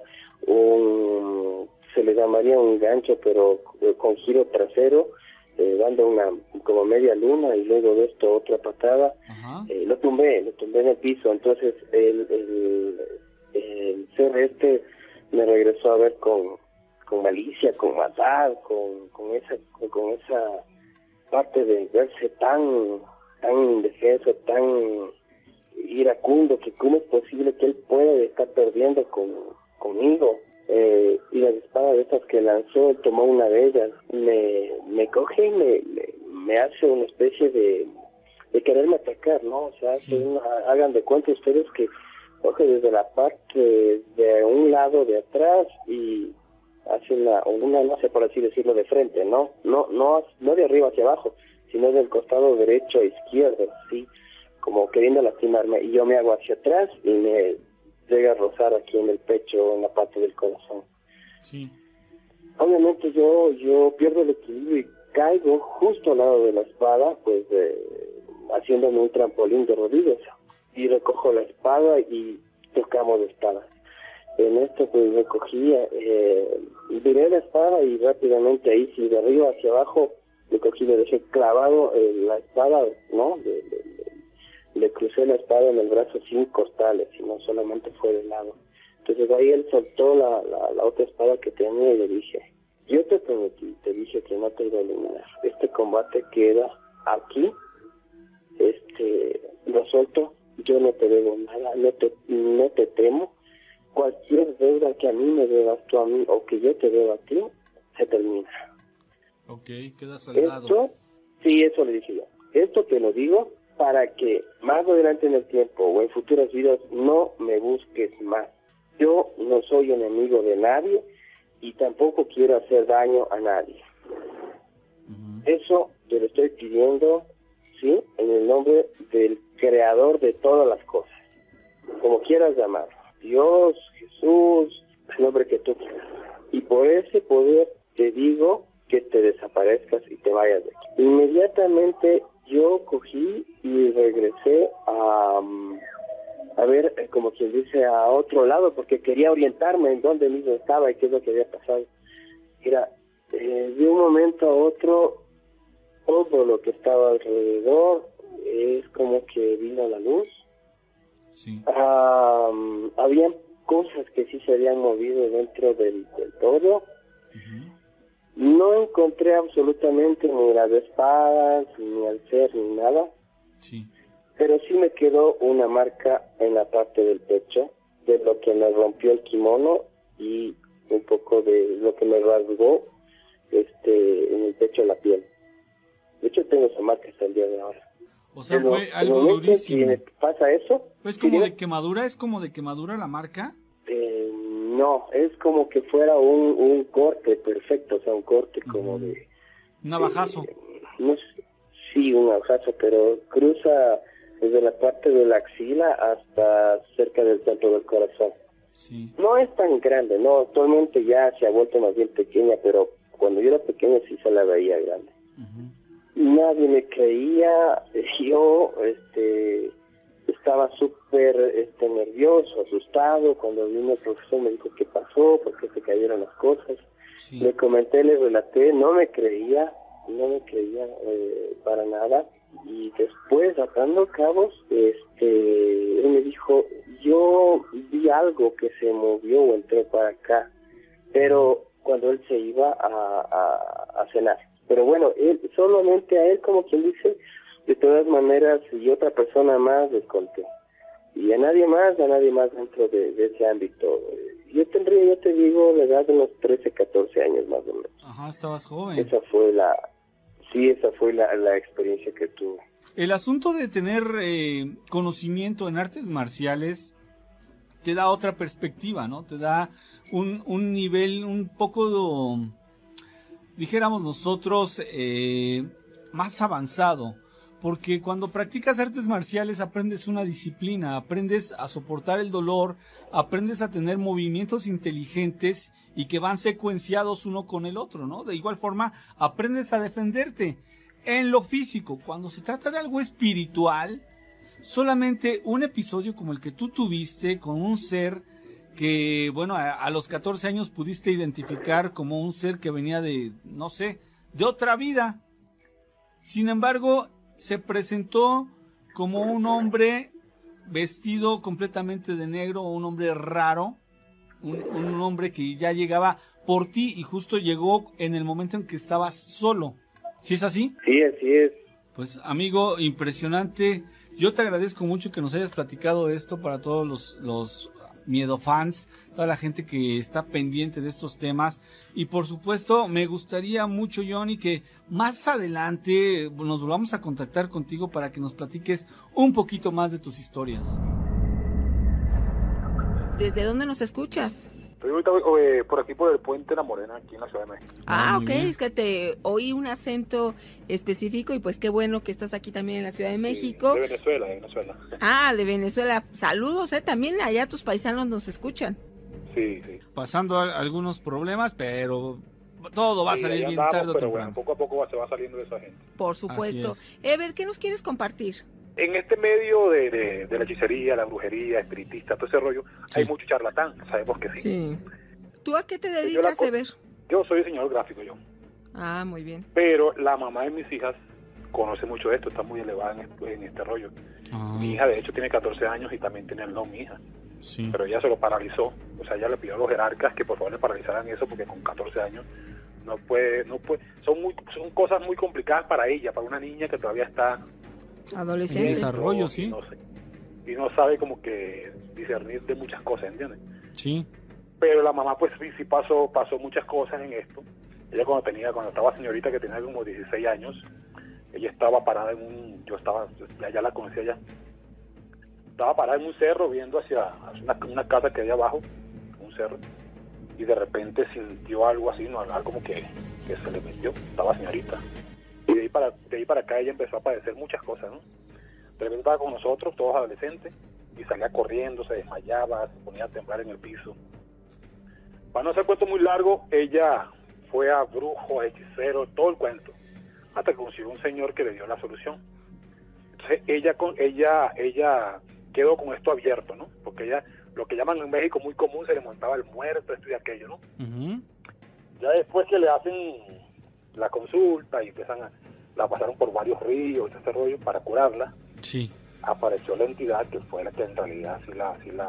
se le llamaría un gancho, pero con giro trasero, dando una como media luna y luego de esto otra patada. Lo tumbé en el piso. Entonces el ser me regresó a ver con malicia, con maldad, con esa parte de verse tan indefenso, tan iracundo, que cómo es posible que él pueda estar perdiendo conmigo. Y las espadas estas que lanzó, él tomó una de ellas, me coge y me hace una especie de quererme atacar, ¿no? O sea, hagan de cuenta ustedes que coge desde la parte de un lado de atrás y hace una, no sé por así decirlo, de frente, ¿no? No de arriba hacia abajo, sino del costado derecho a izquierdo, ¿sí? Como queriendo lastimarme, y yo me hago hacia atrás y me llega a rozar aquí en el pecho, en la parte del corazón. Sí. Obviamente yo pierdo el equilibrio y caigo justo al lado de la espada, pues haciéndome un trampolín de rodillas, y recojo la espada y tocamos de espada. En esto pues recogía, viré la espada y rápidamente ahí, sí, de arriba hacia abajo, le cogí, le dejé clavado la espada, ¿no? Le crucé la espada en el brazo sin costales, sino solamente fue de lado. Entonces ahí él soltó la otra espada que tenía y le dije, yo te prometí, te dije que no te iba a eliminar. Este combate queda aquí, lo suelto, yo no te debo nada, no te temo. Cualquier deuda que a mí me debas tú a mí o que yo te deba a ti, se termina. Ok, queda saldado. Sí, eso le dije yo. Esto te lo digo para que más adelante en el tiempo o en futuras vidas no me busques más. Yo no soy enemigo de nadie y tampoco quiero hacer daño a nadie. Eso te lo estoy pidiendo, ¿sí? En el nombre del creador de todas las cosas. Como quieras llamarlo. Dios, Jesús, el nombre que tú quieras. Y por ese poder te digo que te desaparezcas y te vayas de aquí. Inmediatamente yo cogí y regresé a ver, como quien dice, a otro lado, porque quería orientarme en dónde mismo estaba y qué es lo que había pasado. Mira, de un momento a otro, todo lo que estaba alrededor es como que vino a la luz. Sí. Habían cosas que sí se habían movido dentro del todo. No encontré absolutamente ni las espadas, ni al ser, ni nada. Sí. Pero sí me quedó una marca en la parte del pecho, de lo que me rompió el kimono y un poco de lo que me rasgó en el pecho de la piel. De hecho tengo esa marca hasta el día de ahora. O sea, fue algo durísimo. ¿Qué pasa eso? ¿Es como de quemadura? ¿Es como de quemadura la marca? No, es como que fuera un corte perfecto, o sea, un corte como de... Un navajazo. No sé, sí, un navajazo, pero cruza desde la parte de la axila hasta cerca del centro del corazón. Sí. No es tan grande, no, actualmente ya se ha vuelto más bien pequeña, pero cuando yo era pequeño sí se la veía grande. Nadie me creía, yo estaba súper nervioso, asustado. Cuando vino el profesor me dijo qué pasó, por qué se cayeron las cosas. Sí. Le comenté, le relaté, no me creía para nada. Y después, atando cabos, él me dijo, yo vi algo que se movió o entró para acá, pero cuando él se iba a cenar. Pero bueno, solamente a él, como quien dice, de todas maneras, y otra persona más les conté. Y a nadie más dentro de ese ámbito. Yo tendría, ya te digo, la edad de unos 13, 14 años más o menos. Ajá, estabas joven. Esa fue la experiencia que tuve. El asunto de tener conocimiento en artes marciales te da otra perspectiva, ¿no? Te da un nivel un poco, dijéramos nosotros, más avanzado. Porque cuando practicas artes marciales aprendes una disciplina, aprendes a soportar el dolor, aprendes a tener movimientos inteligentes y que van secuenciados uno con el otro, ¿no? De igual forma, aprendes a defenderte en lo físico. Cuando se trata de algo espiritual, solamente un episodio como el que tú tuviste con un ser que, bueno, a los 14 años pudiste identificar como un ser que venía de, no sé, de otra vida. Sin embargo, se presentó como un hombre vestido completamente de negro, un hombre raro, un hombre que ya llegaba por ti y justo llegó en el momento en que estabas solo. ¿Sí es así? Sí, así es. Pues amigo, impresionante. Yo te agradezco mucho que nos hayas platicado esto para todos los miedo fans, toda la gente que está pendiente de estos temas. Y por supuesto, me gustaría mucho, Johnny, que más adelante nos volvamos a contactar contigo para que nos platiques un poquito más de tus historias. ¿Desde dónde nos escuchas? Estoy ahorita por aquí por el Puente La Morena, aquí en la Ciudad de México. Ah, muy ok, bien. es que te oí un acento específico y pues qué bueno que estás aquí también en la Ciudad de México. De Venezuela, de Venezuela. Ah, de Venezuela. Saludos, también allá tus paisanos nos escuchan. Sí, sí. Pasando algunos problemas, pero todo va a Sí, salir ahí bien andamos, tarde o pero temprano. bueno, poco a poco se va saliendo de esa gente. Por supueto. Así Ever, ¿qué nos quieres compartir? En este medio de la hechicería, la brujería, espiritista, todo ese rollo, Sí. hay mucho charlatán, sabemos que sí. Sí. ¿Tú a qué te Yo la dedicas, co- Ever? Yo soy diseñador gráfico, yo. Ah, muy bien. Pero la mamá de mis hijas conoce mucho esto, está muy elevada en este rollo. Ah, Mi hija, de hecho, tiene 14 años y también tiene el don, mi hija. sí. Pero ella se lo paralizó. O sea, ella le pidió a los jerarcas que por favor le paralizaran eso porque con 14 años no puede. Son cosas muy complicadas para ella, para una niña que todavía está Adolescente. Esa- Desarrollo, y sí. y no sabe como que discernir de muchas cosas, ¿entiendes? Sí. Pero la mamá pues sí pasó muchas cosas en esto. Ella cuando estaba señorita, que tenía como 16 años, ella estaba parada ya la conocía ya, estaba parada en un cerro viendo hacia una casa que hay abajo, un cerro, y de repente sintió algo así, no, algo como que se le metió, estaba señorita. Y de ahí para acá ella empezó a padecer muchas cosas, ¿no? De repente estaba con nosotros, todos adolescentes, y salía corriendo, se desmayaba, se ponía a temblar en el piso. Para no hacer cuento muy largo, ella fue a brujos, hechiceros, todo el cuento, hasta que consiguió un señor que le dio la solución. Entonces ella quedó con esto abierto, ¿no? Porque ella, lo que llaman en México muy común, se le montaba el muerto, esto y aquello, ¿no? Ujú. Ya después que le hacen la consulta y la pasaron por varios ríos, ese rollo, para curarla, Sí. apareció la entidad que fue la que en realidad sí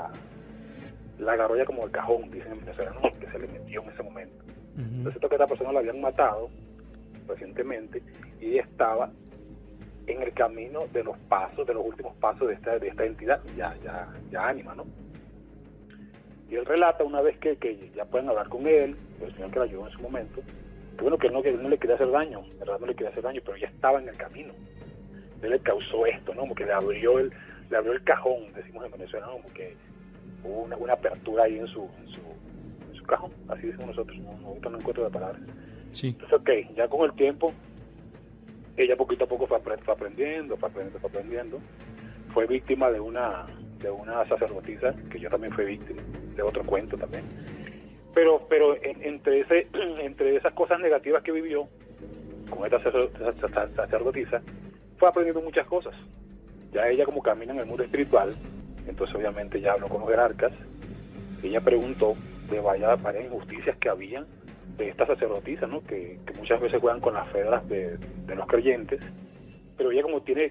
la agarró ya como el cajón, dicen en Venezuela, ¿no? Que se le metió en ese momento. Ujú. Resulta que esta persona la habían matado recientemente y ella estaba en el camino de los últimos pasos de esta entidad, ya ánima, ¿no? Y él relata una vez que ya pueden hablar con él, el señor que la ayudó en su momento, que bueno, que él no le quería hacer daño, en verdad no le quería hacer daño, pero ya estaba en el camino. Él le causó esto, ¿no? Como que le abrió el cajón, decimos en Venezuela, ¿no? Como que hubo una apertura ahí en su cajón, así decimos nosotros, no encuentro la palabra. Sí. Entonces, ok, ya con el tiempo, ella poquito a poco fue aprendiendo, fue víctima de una sacerdotisa, que yo también fui víctima, de otro cuento también. Pero entre esas cosas negativas que vivió con esta sacerdotisa, fue aprendiendo muchas cosas. Ya ella como camina en el mundo espiritual, entonces obviamente ya habló con los jerarcas, ella preguntó de varias injusticias que habían de esta sacerdotisa, ¿no? Que muchas veces juegan con las fedras de los creyentes, pero ella como tiene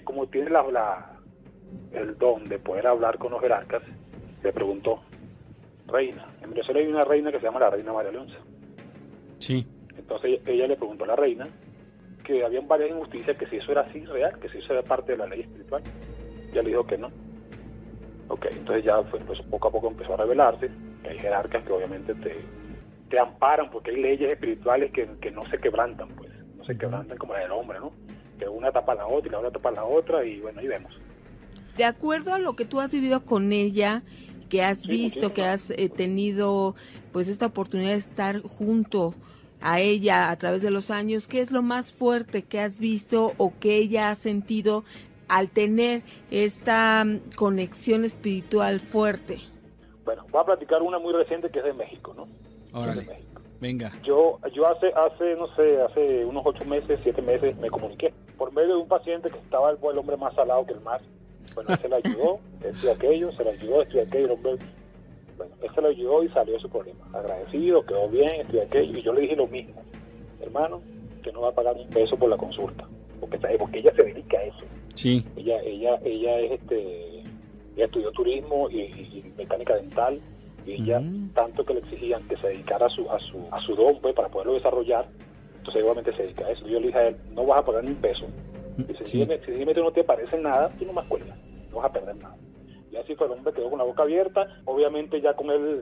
el don de poder hablar con los jerarcas, le preguntó: reina, en Venezuela hay una reina que se llama la reina María Leonza. Sí. Entonces ella le preguntó a la reina que habían varias injusticias, que si eso era así real, que si eso era parte de la ley espiritual. Ella le dijo que no. Ok, entonces ya pues, poco a poco empezó a revelarse que hay jerarcas que obviamente te amparan, porque hay leyes espirituales que no se quebrantan, pues, no se quebrantan como la del hombre, ¿no? Que una tapa la otra y la otra tapa la otra, y bueno, ahí vemos. De acuerdo a lo que tú has vivido con ella, que has Sí, visto, muchísimo. que has tenido pues esta oportunidad de estar junto a ella a través de los años, ¿qué es lo más fuerte que has visto o que ella ha sentido al tener esta conexión espiritual fuerte? Bueno, voy a platicar una muy reciente que es de México, ¿no? Órale. De México. Venga. Yo hace unos 8 meses, 7 meses, me comuniqué por medio de un paciente que estaba el hombre más salado que el mar. Bueno, él se le ayudó, esto y aquello, el hombre, bueno, él se le ayudó y salió de su problema. Agradecido, quedó bien, esto y aquello, y yo le dije lo mismo: hermano, que no va a pagar un peso por la consulta. porque ella se dedica a eso. Sí. Ella es ella estudió turismo y mecánica dental, y ella tanto que le exigían que se dedicara a su don, pues, para poderlo desarrollar. Entonces igualmente se dedica a eso. Yo le dije a él, no vas a pagar ni un peso. Dice, Sí. si dime tú no te parece nada, tú no más cuelgas, no vas a perder nada. Y así fue, el hombre quedó con la boca abierta. Obviamente ya con él,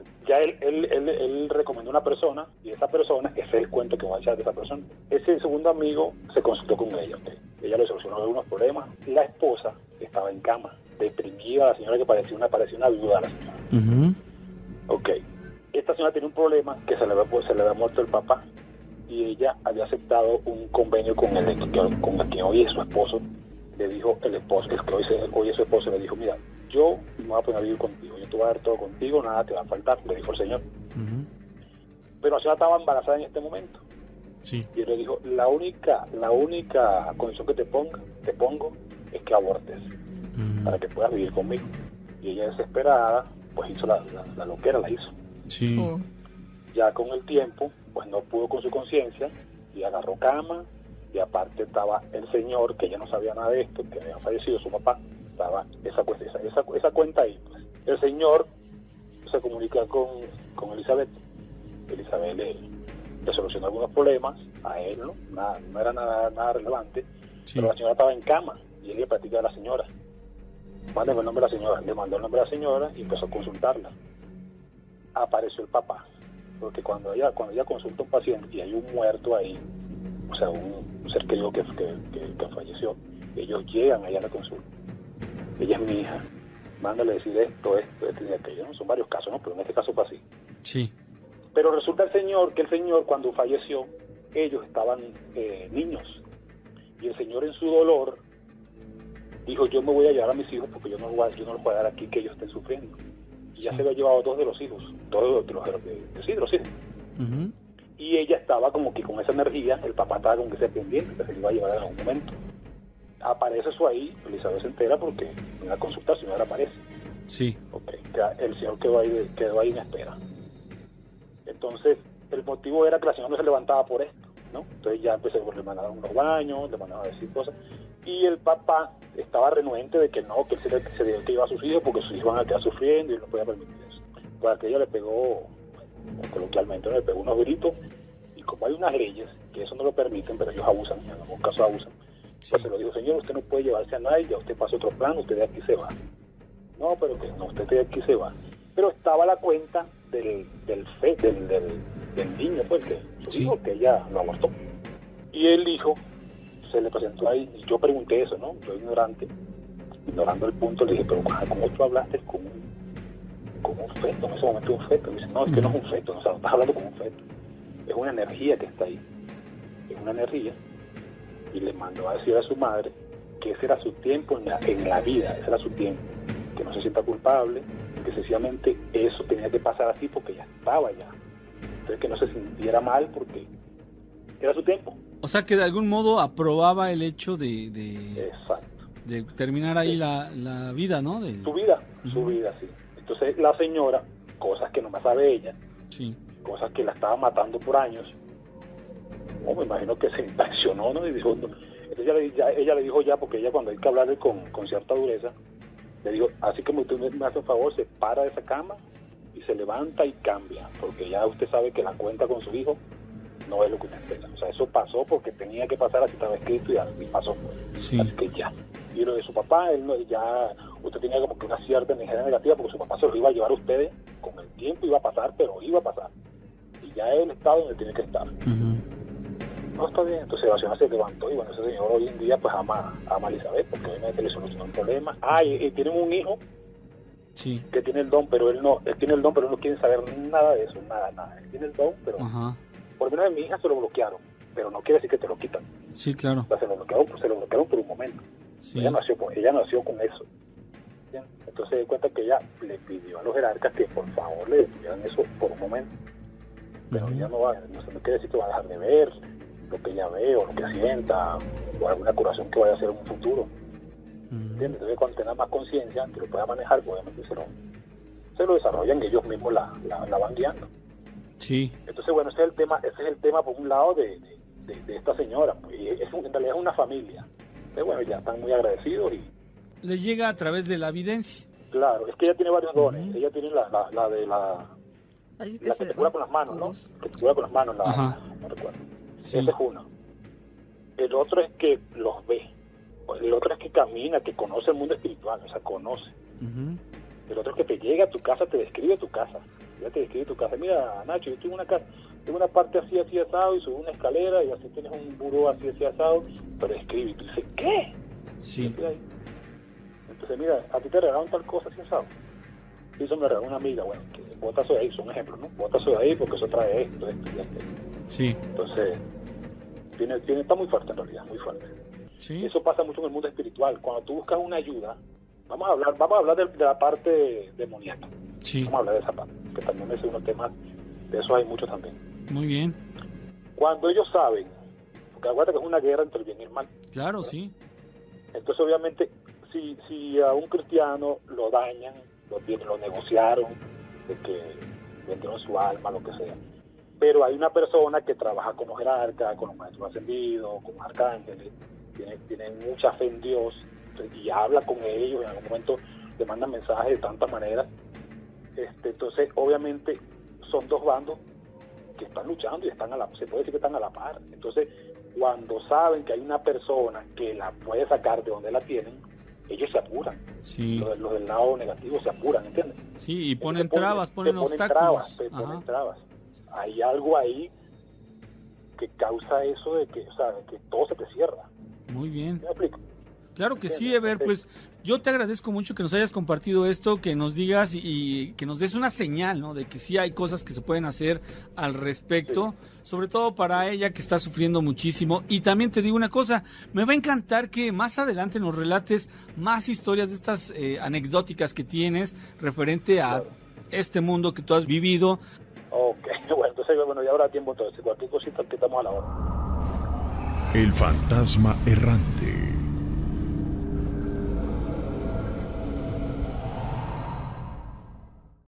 él recomendó una persona, y esa persona, ese es el cuento que voy a echar de esa persona. Ese segundo amigo se consultó con ella, ¿okay? Ella le solucionó algunos problemas. La esposa estaba en cama, deprimida, la señora que parecía una viuda a la señora. Ok. Esta señora tiene un problema, que se le había muerto el papá, y ella había aceptado un convenio con el que hoy es su esposo. Le dijo el que hoy es su esposo, le dijo, mira, yo me voy a poner a vivir contigo, yo te voy a dar todo contigo, nada te va a faltar, le dijo el señor. Pero la señora estaba embarazada en este momento. Sí. Y él le dijo, la única condición que te pongo es que abortes, para que puedas vivir conmigo. Y ella, desesperada, pues hizo la loquera, la hizo. Sí. Ya con el tiempo, pues no pudo con su conciencia, y agarró cama, y aparte estaba el señor, que ya no sabía nada de esto, que había fallecido su papá, estaba esa cuenta ahí, pues. El señor se comunica con Elizabeth. Elizabeth le solucionó algunos problemas a él, ¿no? No era nada relevante, Sí. pero la señora estaba en cama, y él le platica a la señora. Mándeme el nombre de la señora. Le mandó el nombre de la señora y empezó a consultarla. Apareció el papá, porque cuando ella consulta a un paciente y hay un muerto ahí, o sea, un ser querido que falleció, ellos llegan allá a la consulta. Ella es mi hija, mándale decir esto y aquello, ¿no? Son varios casos, ¿no? Pero en este caso fue así. Sí. Pero resulta que el señor cuando falleció, ellos estaban niños, y el señor en su dolor dijo, yo me voy a llevar a mis hijos porque yo no los voy a dar aquí que ellos estén sufriendo. Y ya se había llevado 2 de los hijos, dos de los hijos. Y ella estaba como que con esa energía, el papá estaba como que se pendiente, que se le iba a llevar en algún momento. Aparece eso ahí, Elizabeth se entera porque en la consulta el señor aparece. Sí. Okay. Ya el señor quedó ahí en espera. Entonces, el motivo era que la señora no se levantaba por esto, ¿no? Entonces ya le mandaron unos baños, le mandaron a decir cosas. Y el papá estaba renuente de que no, que él se iba a sus hijos porque sus hijos van a quedar sufriendo y él no podía permitir eso. Pues aquella le pegó, coloquialmente, le pegó unos gritos, y como hay unas leyes que eso no lo permiten, pero ellos abusan, en algún caso abusan, pues se lo dijo, señor, usted no puede llevarse a nadie, ya usted pasa otro plano, usted de aquí se va. No, pero que no, usted de aquí se va. Pero estaba la cuenta del niño, pues, que su hijo, que ella lo abortó. Y el hijo se le presentó ahí, y yo pregunté eso, ¿no? Yo ignorando el punto, le dije, pero ¿cómo tú hablaste con un feto? En ese momento un feto. Me dice, no, es que no es un feto, o sea, no estás hablando con un feto. Es una energía que está ahí. Es una energía. Y le mandó a decir a su madre que ese era su tiempo en la vida, ese era su tiempo. Que no se sienta culpable, que sencillamente eso tenía que pasar así porque ya estaba ya. Entonces que no se sintiera mal porque era su tiempo. O sea que de algún modo aprobaba el hecho de Exacto. de terminar ahí la vida, ¿no? Su vida, sí. Entonces la señora, cosas que no me sabe ella, sí, cosas que la estaba matando por años, me imagino que se impaccionó, ¿no? Y dijo, no. Entonces ella le dijo ya, porque ella cuando hay que hablarle con cierta dureza, le dijo, así como usted me hace un favor, se para de esa cama y se levanta y cambia, porque ya usted sabe que la cuenta con su hijo no es lo que usted espera. O sea, eso pasó porque tenía que pasar, así estaba escrito y así pasó. Sí. Así que ya. Y lo de su papá, usted tenía como que una cierta energía negativa porque su papá se lo iba a llevar a ustedes, con el tiempo iba a pasar, pero iba a pasar. Y ya él está donde tiene que estar. No, está bien. Entonces la señora se levantó y bueno, ese señor hoy en día pues ama a Elizabeth porque obviamente le solucionó un problema. Y tienen un hijo sí, que tiene el don, pero él tiene el don, pero no quiere saber nada de eso, nada. Él tiene el don, pero por lo menos a mi hija se lo bloquearon, pero no quiere decir que te lo quitan. Sí, claro. O sea, se lo bloquearon por un momento. Sí. Ella nació con eso. ¿Bien? Entonces se da cuenta que ella le pidió a los jerarcas que por favor le detuvieran eso por un momento. Pero ella no quiere decir que va a dejar de ver lo que ella ve o lo que sienta o alguna curación que vaya a hacer en un futuro. ¿Entiendes? Entonces cuando tenga más conciencia, que lo pueda manejar, obviamente se lo desarrollan y ellos mismos la van guiando. Sí. Entonces bueno, ese es el tema por un lado de de esta señora, pues, y en realidad es una familia. Pero bueno, ya están muy agradecidos y Le llega a través de la evidencia. claro, es que ella tiene varios dones. Ella tiene la de Así la que te cura con las manos, ¿no? Que te cura con las manos, Ajá. no recuerdo. Sí. Ese es uno. El otro es que los ve. El otro es que camina, que conoce el mundo espiritual, o sea, conoce. Ujú. El otro es que te llega a tu casa, te describe tu casa. Ya te describe tu casa. Mira, Nacho, yo tengo una casa, tengo una parte así, así asado, y subo una escalera, y así tienes un buró así, así asado, pero escribe. Y tú dices, ¿qué? Sí. Entonces, mira, a ti te regalaron tal cosa así asado. Y eso me regaló una amiga, bueno, que bota eso de ahí, son ejemplos, ¿no? Bota eso de ahí porque eso trae esto y esto. Sí. Entonces, está muy fuerte en realidad, muy fuerte. Sí. Eso pasa mucho en el mundo espiritual. Cuando tú buscas una ayuda, vamos a hablar de la parte demoníaca. Sí. Vamos a hablar de esa parte, que también es uno tema, de eso hay mucho también. Muy bien. Cuando ellos saben, porque acuérdate que es una guerra entre el bien y el mal, Claro, sí. entonces obviamente si a un cristiano lo dañan, lo negociaron, de que vendieron su alma, lo que sea, pero hay una persona que trabaja como jerarca, con los maestros ascendidos, con los arcángeles, tiene mucha fe en Dios y habla con ellos, en algún momento le mandan mensajes de tantas maneras. Entonces obviamente son dos bandos que están luchando y se puede decir que están a la par. Entonces cuando saben que hay una persona que la puede sacar de donde la tienen, ellos se apuran. Sí. Los del lado negativo se apuran, ¿entiendes? Sí, y ponen Entonces, trabas, ponen obstáculos. Te Ajá. ponen trabas. Hay algo ahí que causa eso de que, o sea, de que todo se te cierra. Muy bien. ¿Me explico? Claro que sí, Ever, pues yo te agradezco mucho que nos hayas compartido esto, que nos digas y que nos des una señal, ¿no? De que sí hay cosas que se pueden hacer al respecto, sobre todo para ella que está sufriendo muchísimo. Y también te digo una cosa, me va a encantar que más adelante nos relates más historias de estas anecdóticas que tienes referente a este mundo que tú has vivido. Ok, bueno, entonces ya habrá tiempo entonces, cualquier cosita que estamos a la hora. El fantasma errante.